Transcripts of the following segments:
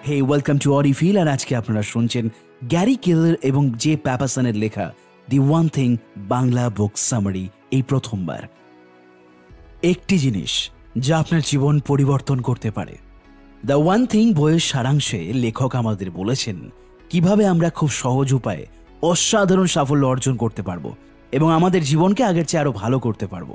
Hey, welcome to Audifeel আর আজকে আপনারা শুনছেন গ্যারি কেলার এবং জে প্যাপারসনের লেখা the one thing Bangla book summary এই প্রথমবার। একটি জিনিস যা আপনার জীবন পরিবর্তন করতে পারে। দ্য ওয়ান থিং বইয়ের সারাংশে লেখক আমাদের বলেছেন কিভাবে আমরা খুব সহজ উপায়ে অসাধারণ সাফল্য অর্জন করতে পারবো এবং আমাদের জীবনকে আগের চেয়ে আরো ভালো করতে পারবো।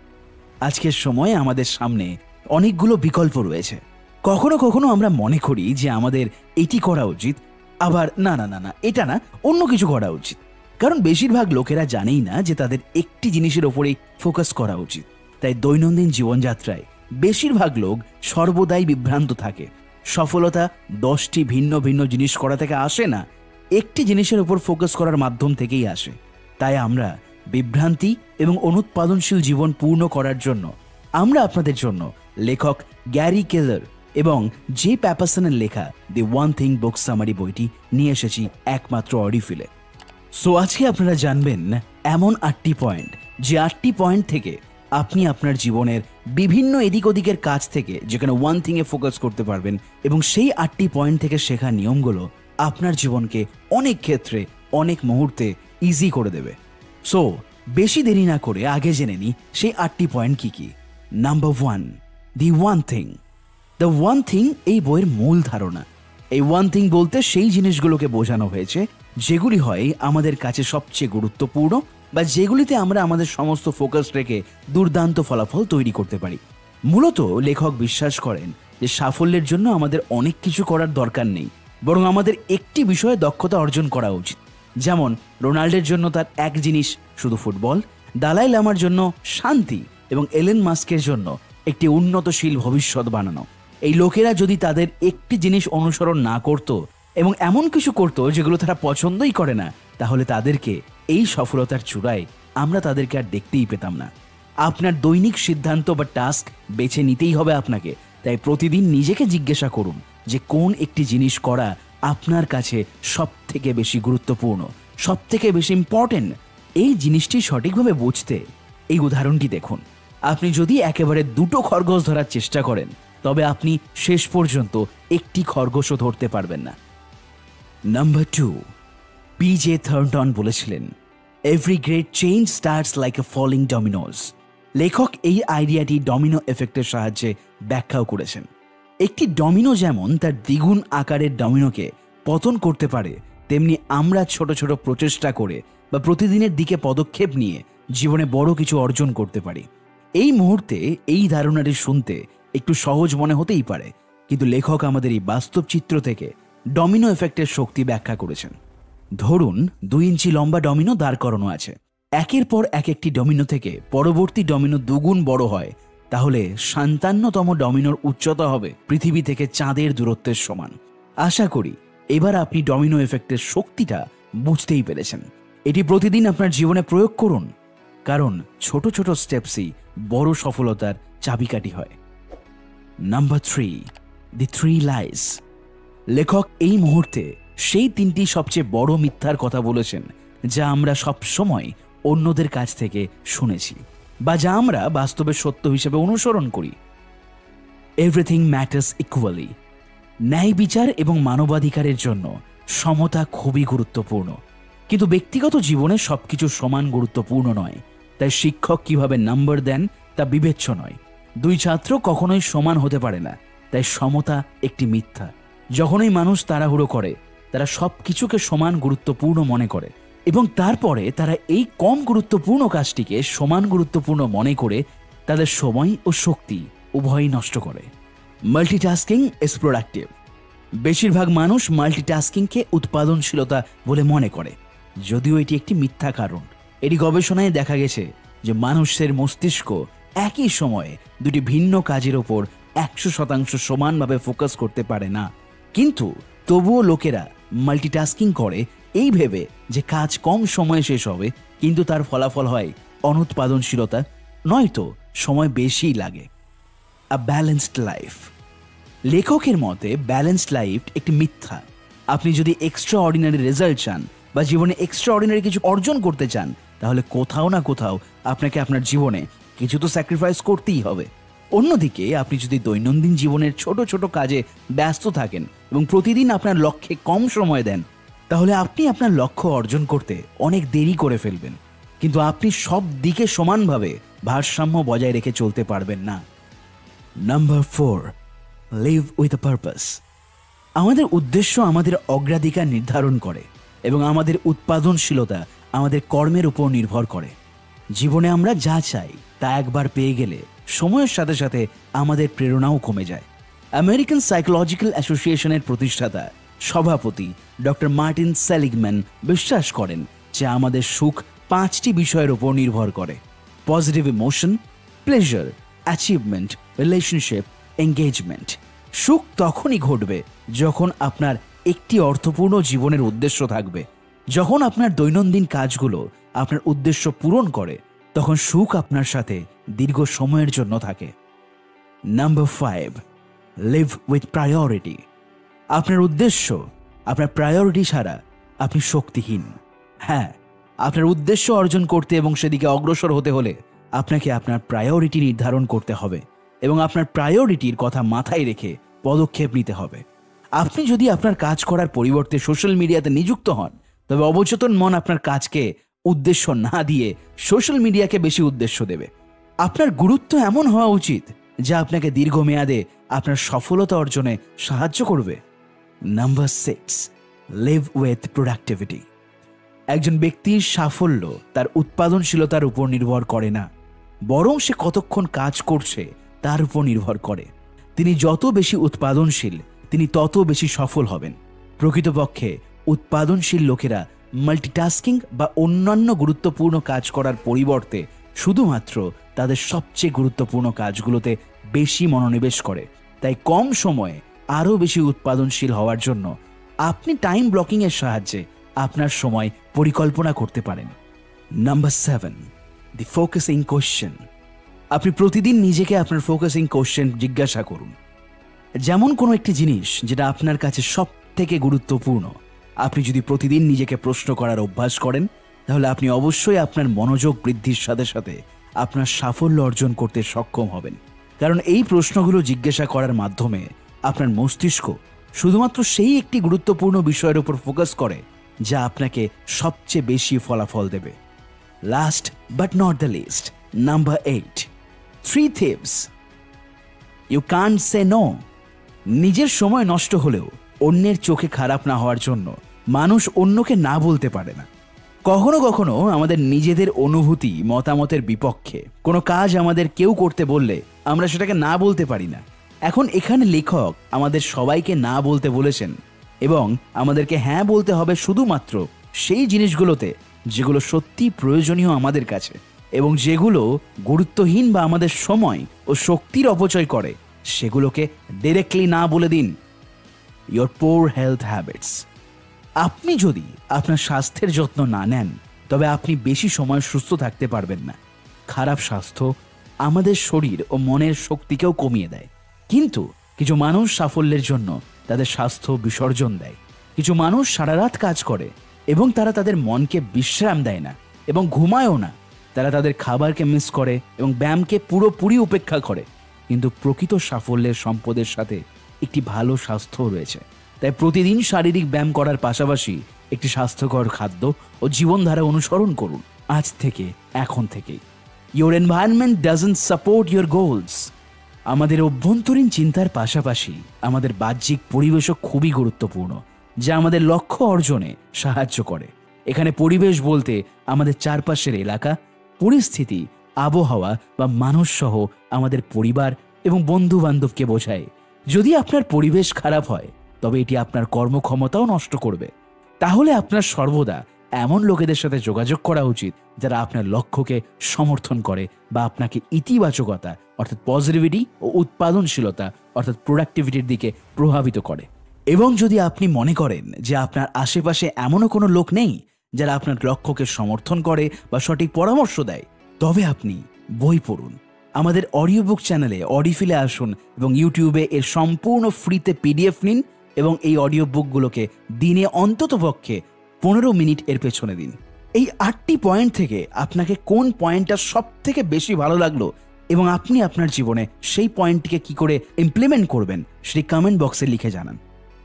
আজকের সময়ে আমাদের সামনে অনেকগুলো বিকল্প রয়েছে। কখনো কখনো আমরা মনে করি যে আমাদের এটি করা উচিত, আবার না না না না এটা না, অন্য কিছু করা উচিত। কারণ বেশিরভাগ লোকেরা জানেই না যে তাদের একটি জিনিসের ওপরেই ফোকাস করা উচিত। তাই দৈনন্দিন জীবনযাত্রায় বেশিরভাগ লোক সর্বদাই বিভ্রান্ত থাকে। সফলতা 10টি ভিন্ন ভিন্ন জিনিস করা থেকে আসে না, একটি জিনিসের উপর ফোকাস করার মাধ্যম থেকেই আসে। তাই আমরা বিভ্রান্তি এবং অনুৎপাদনশীল জীবন পূর্ণ করার জন্য আমরা আপনাদের জন্য লেখক গ্যারি কেলার এবং জে প্যাপারসনের লেখা the one thing book summary বইটি নিয়ে এসেছি একমাত্র অডিফিলে। সো আজকে আপনারা জানবেন এমন 8টি পয়েন্ট, যে 8টি পয়েন্ট থেকে আপনি আপনার জীবনের বিভিন্ন এদিক ওদিকের কাজ থেকে যেখানে ওয়ান থিংয়ে ফোকাস করতে পারবেন এবং সেই 8টি পয়েন্ট থেকে শেখা নিয়মগুলো আপনার জীবনকে অনেক ক্ষেত্রে অনেক মুহূর্তে ইজি করে দেবে। সো বেশি দেরি না করে আগে জেনে নিই সেই 8টি পয়েন্ট কি কি। Number 1, the one thing. The one thing এই বইয়ের মূল ধারণা। এই ওয়ান থিং বলতে সেই জিনিসগুলোকে বোঝানো হয়েছে যেগুলি হয় আমাদের কাছে সবচেয়ে গুরুত্বপূর্ণ বা যেগুলিতে আমরা আমাদের সমস্ত ফোকাস রেখে দুর্দান্ত ফলাফল তৈরি করতে পারি। মূলত লেখক বিশ্বাস করেন যে সাফল্যের জন্য আমাদের অনেক কিছু করার দরকার নেই, বরং আমাদের একটি বিষয়ে দক্ষতা অর্জন করা উচিত। যেমন রোনাল্ডোর জন্য তার এক জিনিস শুধু ফুটবল, দালাই লামার জন্য শান্তি এবং এলেন মাস্কের জন্য একটি উন্নতশীল ভবিষ্যৎ বানানো। এই লোকেরা যদি তাদের একটি জিনিস অনুসরণ না করত এবং এমন কিছু করত যেগুলো তারা পছন্দই করে না, তাহলে তাদেরকে এই সফলতার চূড়ায় আমরা তাদেরকে আর দেখতেই পেতাম না। আপনার দৈনিক সিদ্ধান্ত বা টাস্ক বেছে নিতেই হবে আপনাকে। তাই প্রতিদিন নিজেকে জিজ্ঞাসা করুন যে কোন একটি জিনিস করা আপনার কাছে সব থেকে বেশি গুরুত্বপূর্ণ, সব থেকে বেশি ইম্পর্টেন্ট। এই জিনিসটি সঠিকভাবে বুঝতে এই উদাহরণটি দেখুন। আপনি যদি একেবারে 2টো খরগোশ ধরার চেষ্টা করেন তবে আপনি শেষ পর্যন্ত একটি খরগোশও ধরতে পারবেন না। নাম্বার 2, পিজে থার্নটন বলেছিলেন every great change starts like a falling dominoes. লেখক এই আইডিয়াটি ডমিনো এফেক্টের সাহায্যে ব্যাখ্যাও করেছেন। একটি ডমিনো যেমন তার দ্বিগুণ আকারের ডমিনোকে পতন করতে পারে, তেমনি আমরা ছোট ছোট প্রচেষ্টা করে বা প্রতিদিনের দিকে পদক্ষেপ নিয়ে জীবনে বড় কিছু অর্জন করতে পারি। এই মুহূর্তে এই ধারণাটি শুনতে একটু সহজ মনে হতেই পারে, কিন্তু লেখক আমাদের এই বাস্তব চিত্র থেকে ডমিনো এফেক্টের শক্তি ব্যাখ্যা করেছেন। ধরুন 2 ইঞ্চি লম্বা ডমিনো দাঁড় করানো আছে। একের পর এক একটি ডমিনো থেকে পরবর্তী ডমিনো দুগুণ বড় হয়, তাহলে 57তম ডমিনোর উচ্চতা হবে পৃথিবী থেকে চাঁদের দূরত্বের সমান। আশা করি এবার আপনি ডমিনো এফেক্টের শক্তিটা বুঝতেই পেরেছেন। এটি প্রতিদিন আপনার জীবনে প্রয়োগ করুন, কারণ ছোট ছোট স্টেপসই বড় সফলতার চাবিকাঠি হয়। Number 3, the 3 lies. লেখক এই মুহূর্তে সেই 3টি সবচেয়ে বড় মিথ্যার কথা বলেছেন যা আমরা সব সময় অন্যদের কাছ থেকে শুনেছি বা যা আমরা বাস্তবে সত্য হিসেবে অনুসরণ করি। Everything matters equally. ন্যায় বিচার এবং মানবাধিকারের জন্য সমতা খুবই গুরুত্বপূর্ণ, কিন্তু ব্যক্তিগত জীবনে সবকিছু সমান গুরুত্বপূর্ণ নয়। তাই শিক্ষক কিভাবে নাম্বার দেন তা বিবেচ্য নয়। 2 ছাত্র কখনোই সমান হতে পারে না, তাই সমতা একটি মিথ্যা। যখনই মানুষ তাড়াহুড়ো করে তারা সব কিছুকে সমান গুরুত্বপূর্ণ মনে করে এবং তারপরে তারা এই কম গুরুত্বপূর্ণ কাজটিকে সমান গুরুত্বপূর্ণ মনে করে তাদের সময় ও শক্তি উভয়ই নষ্ট করে। Multitasking is productive. বেশিরভাগ মানুষ মাল্টিটাস্কিংকে উৎপাদনশীলতা বলে মনে করে, যদিও এটি একটি মিথ্যা কারণ। এটি গবেষণায় দেখা গেছে যে মানুষের মস্তিষ্ক একই সময়ে 2টি ভিন্ন কাজের ওপর 100% সমানভাবে ফোকাস করতে পারে না। কিন্তু তবুও লোকেরা মাল্টিটাস্কিং করে এই ভেবে যে কাজ কম সময়ে শেষ হবে, কিন্তু তার ফলাফল হয় অনুৎপাদনশীলতা, নয়তো সময় বেশি লাগে। A balanced life. লেখকের মতে ব্যালেন্সড লাইফ একটি মিথ্যা। আপনি যদি এক্সট্রা অর্ডিনারি রেজাল্ট চান বা জীবনে এক্সট্রা অর্ডিনারি কিছু অর্জন করতে চান, তাহলে কোথাও না কোথাও আপনাকে আপনার জীবনে কিছু তো স্যাক্রিফাইস করতেই হবে। অন্যদিকে আপনি যদি দৈনন্দিন জীবনের ছোট ছোট কাজে ব্যস্ত থাকেন এবং প্রতিদিন আপনার লক্ষ্যে কম সময় দেন, তাহলে আপনি আপনার লক্ষ্য অর্জন করতে অনেক দেরি করে ফেলবেন, কিন্তু আপনি সব দিকে সমানভাবে ভারসাম্য বজায় রেখে চলতে পারবেন না। Number 4, live with a purpose. আমাদের উদ্দেশ্য আমাদের অগ্রাধিকার নির্ধারণ করে এবং আমাদের উৎপাদনশীলতা আমাদের কর্মের উপর নির্ভর করে। জীবনে আমরা যা চাই তা একবার পেয়ে গেলে সময়ের সাথে সাথে আমাদের প্রেরণাও কমে যায়। আমেরিকান সাইকোলজিক্যাল অ্যাসোসিয়েশনের প্রতিষ্ঠাতা সভাপতি ডক্টর মার্টিন সেলিগম্যান বিশ্বাস করেন যে আমাদের সুখ 5টি বিষয়ের উপর নির্ভর করে: positive emotion, pleasure, achievement, relationship, engagement. সুখ তখনই ঘটবে যখন আপনার একটি অর্থপূর্ণ জীবনের উদ্দেশ্য থাকবে। যখন আপনার দৈনন্দিন কাজগুলো আপনার উদ্দেশ্য পূরণ করে, তখন সুখ আপনার সাথে দীর্ঘ সময়ের জন্য থাকে। Number 5, live with priority. আপনার উদ্দেশ্য, আপনার প্রায়োরিটি ছাড়া আপনি শক্তিহীন। হ্যাঁ, আপনার উদ্দেশ্য অর্জন করতে এবং সেদিকে অগ্রসর হতে হলে আপনাকে আপনার প্রায়োরিটি নির্ধারণ করতে হবে এবং আপনার প্রায়োরিটির কথা মাথায় রেখে পদক্ষেপ নিতে হবে। আপনি যদি আপনার কাজ করার পরিবর্তে সোশ্যাল মিডিয়াতে নিযুক্ত হন, তবে অবচেতন মন আপনার কাজকে উদ্দেশ্য না দিয়ে সোশ্যাল মিডিয়াকে বেশি উদ্দেশ্য দেবে। আপনার গুরুত্ব এমন হওয়া উচিত যা আপনাকে দীর্ঘমেয়াদে আপনার সফলতা অর্জনে সাহায্য করবে। Number 6, live with productivity. একজন ব্যক্তির সাফল্য তার উৎপাদনশীলতার উপর নির্ভর করে না, বরং সে কতক্ষণ কাজ করছে তার উপর নির্ভর করে। তিনি যত বেশি উৎপাদনশীল, তিনি তত বেশি সফল হবেন। প্রকৃতপক্ষে উৎপাদনশীল লোকেরা মাল্টিটাস্কিং বা অন্যান্য গুরুত্বপূর্ণ কাজ করার পরিবর্তে শুধুমাত্র তাদের সবচেয়ে গুরুত্বপূর্ণ কাজগুলোতে বেশি মনোনিবেশ করে। তাই কম সময়ে আরও বেশি উৎপাদনশীল হওয়ার জন্য আপনি টাইম ব্লকিংয়ের সাহায্যে আপনার সময় পরিকল্পনা করতে পারেন। Number 7, the focusing question. আপনি প্রতিদিন নিজেকে আপনার ফোকাসিং কোশ্চেন জিজ্ঞাসা করুন। যেমন কোনো একটি জিনিস যেটা আপনার কাছে সব থেকে গুরুত্বপূর্ণ, আপনি যদি প্রতিদিন নিজেকে প্রশ্ন করার অভ্যাস করেন, তাহলে আপনি অবশ্যই আপনার মনোযোগ বৃদ্ধির সাথে সাথে আপনার সাফল্য অর্জন করতে সক্ষম হবেন। কারণ এই প্রশ্নগুলো জিজ্ঞাসা করার মাধ্যমে আপনার মস্তিষ্ক শুধুমাত্র সেই একটি গুরুত্বপূর্ণ বিষয়ের উপর ফোকাস করে যা আপনাকে সবচেয়ে বেশি ফলাফল দেবে। Last but not the least, number 8, 3 tips you can't say no. নিজের সময় নষ্ট হলেও অন্যের চোখে খারাপ না হওয়ার জন্য মানুষ অন্যকে না বলতে পারে না। কখনো কখনো আমাদের নিজেদের অনুভূতি মতামতের বিপক্ষে কোনো কাজ আমাদের কেউ করতে বললে আমরা সেটাকে না বলতে পারি না। এখন এখানে লেখক আমাদের সবাইকে না বলতে বলেছেন এবং আমাদেরকে হ্যাঁ বলতে হবে শুধুমাত্র সেই জিনিসগুলোতে যেগুলো সত্যি প্রয়োজনীয় আমাদের কাছে, এবং যেগুলো গুরুত্বহীন বা আমাদের সময় ও শক্তির অপচয় করে সেগুলোকে ডিরেক্টলি না বলে দিন। Your poor health habits. আপনি যদি আপনার স্বাস্থ্যের যত্ন না নেন, তবে আপনি বেশি সময় সুস্থ থাকতে পারবেন না। খারাপ স্বাস্থ্য আমাদের শরীর ও মনের শক্তিকেও কমিয়ে দেয়। কিন্তু কিছু মানুষ সাফল্যের জন্য তাদের স্বাস্থ্য বিসর্জন দেয়। কিছু মানুষ সারা রাত কাজ করে এবং তারা তাদের মনকে বিশ্রাম দেয় না এবং ঘুমায়ও না। তারা তাদের খাবারকে মিস করে এবং ব্যায়ামকে পুরোপুরি উপেক্ষা করে। কিন্তু প্রকৃত সাফল্যের সম্পদের সাথে একটি ভালো স্বাস্থ্য রয়েছে। তাই প্রতিদিন শারীরিক ব্যায়াম করার পাশাপাশি একটি স্বাস্থ্যকর খাদ্য ও জীবনধারা অনুসরণ করুন আজ থেকে, এখন থেকেই। Your environment doesn't support your goals. আমাদের অভ্যন্তরীণ চিন্তার পাশাপাশি আমাদের বাহ্যিক পরিবেশও খুবই গুরুত্বপূর্ণ, যা আমাদের লক্ষ্য অর্জনে সাহায্য করে। এখানে পরিবেশ বলতে আমাদের চারপাশের এলাকা, পরিস্থিতি, আবহাওয়া বা মানুষ সহ আমাদের পরিবার এবং বন্ধু বান্ধবকে বোঝায়। যদি আপনার পরিবেশ খারাপ হয়, তবে এটি আপনার কর্মক্ষমতাও নষ্ট করবে। তাহলে আপনার সর্বদা এমন লোকেদের সাথে যোগাযোগ করা উচিত যারা আপনার লক্ষ্যকে সমর্থন করে বা আপনাকে ইতিবাচকতা অর্থাৎ পজিটিভিটি ও উৎপাদনশীলতা অর্থাৎ প্রোডাক্টিভিটির দিকে প্রভাবিত করে। এবং যদি আপনি মনে করেন যে আপনার আশেপাশে এমনও কোনো লোক নেই যারা আপনার লক্ষ্যকে সমর্থন করে বা সঠিক পরামর্শ দেয়, তবে আপনি বই পড়ুন। আমাদের অডিও বুক চ্যানেলে অডিফিলে আসুন এবং ইউটিউবে এর সম্পূর্ণ ফ্রিতে পিডিএফ নিন এবং এই অডিও বুকগুলোকে দিনে অন্ততপক্ষে 15 মিনিট এর পেছনে দিন। এই 8টি পয়েন্ট থেকে আপনাকে কোন পয়েন্টটা সব থেকে বেশি ভালো লাগলো এবং আপনি আপনার জীবনে সেই পয়েন্টটিকে কি করে ইমপ্লিমেন্ট করবেন সেটি কমেন্ট বক্সে লিখে জানান।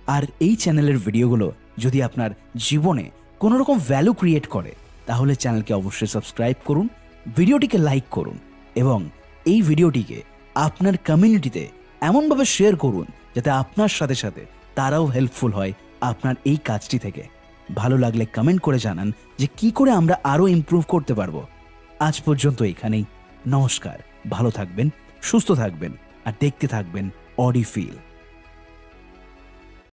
আর এই চ্যানেলের ভিডিওগুলো যদি আপনার জীবনে কোনো রকম ভ্যালু ক্রিয়েট করে তাহলে চ্যানেলকে অবশ্যই সাবস্ক্রাইব করুন, ভিডিওটিকে লাইক করুন এবং এই ভিডিওটিকে আপনার কমিউনিটিতে এমনভাবে শেয়ার করুন যাতে আপনার সাথে সাথে তারাও হেল্পফুল হয় আপনার এই কাজটি থেকে। ভালো লাগলে কমেন্ট করে জানান যে কি করে আমরা আরও ইমপ্রুভ করতে পারবো। আজ পর্যন্ত এখানেই। নমস্কার, ভালো থাকবেন, সুস্থ থাকবেন আর দেখতে থাকবেন অডিফিল।